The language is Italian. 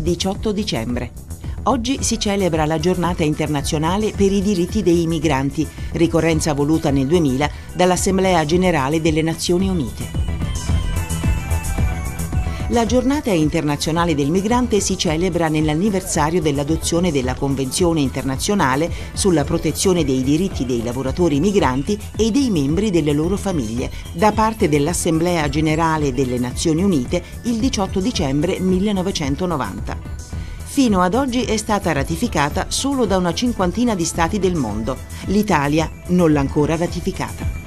18 dicembre. Oggi si celebra la Giornata internazionale per i diritti dei migranti, ricorrenza voluta nel 2000 dall'Assemblea Generale delle Nazioni Unite. La Giornata internazionale del migrante si celebra nell'anniversario dell'adozione della Convenzione internazionale sulla protezione dei diritti dei lavoratori migranti e dei membri delle loro famiglie da parte dell'Assemblea Generale delle Nazioni Unite il 18 dicembre 1990. Fino ad oggi è stata ratificata solo da una cinquantina di stati del mondo. L'Italia non l'ha ancora ratificata.